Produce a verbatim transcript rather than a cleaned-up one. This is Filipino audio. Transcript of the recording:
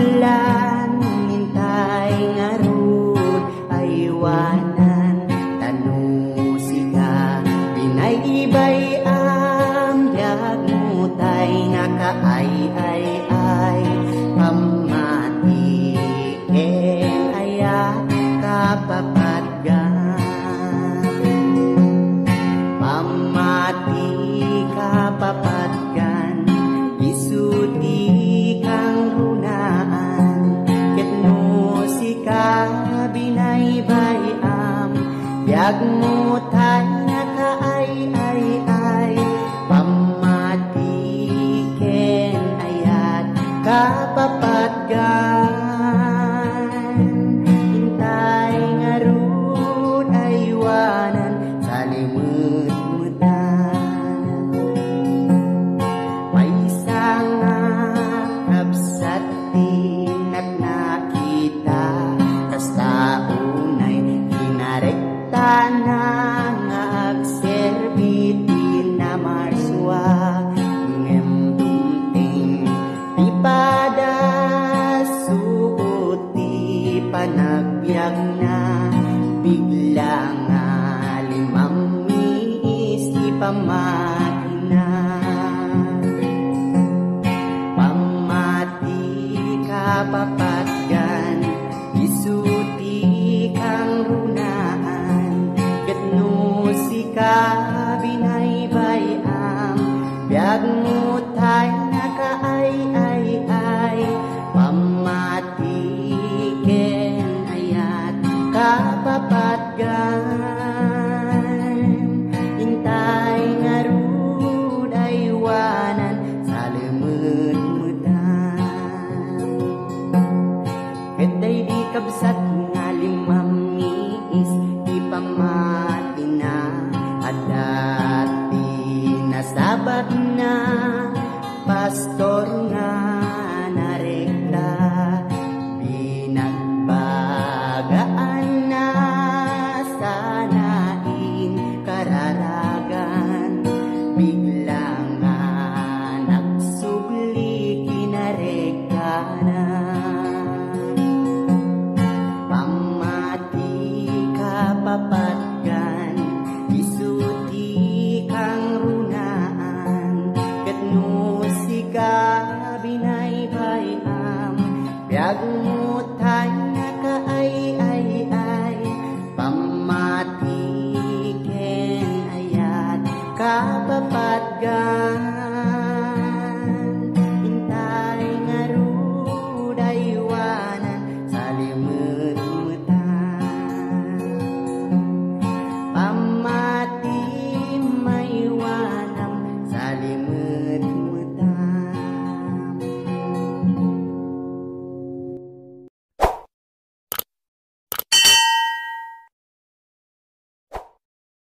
bulan hintay nga rod ay wanan tanusika binay ibay am biag mutay nakaay ay ay pamati ken aya kapapatgan pamati kapapatgan isuti kang runaan ketno sika binay bayam biag mutay nakaay ay ay pamati ken ayat kapapatgan hintay nga rod ay wanan sa limut-mutan may isang kapsat tinat nakita kas taunay kinarekta na nga agserbiti na marswa ngem dumting di pada suoti panagbiag na bigla nga limang miis di pamakina pamati kapapatgan isuti kang runaan ketno sika binay bayam biag mutay nakaay ay ay pamati ken ayat kapapatgan hintay nga rod ay wanan sa limut-mutan ketday di kabsat nga limang miis di pamati na at dati nasabat na pastor nga narekta binagbagaan na sanain kararagan bigla nga nagsubli kinareka na pamati kapapatgan isuti kang runaan ketno sika binay bayam biag mutay nakaay ay ay pamati ken ayat kapapatgan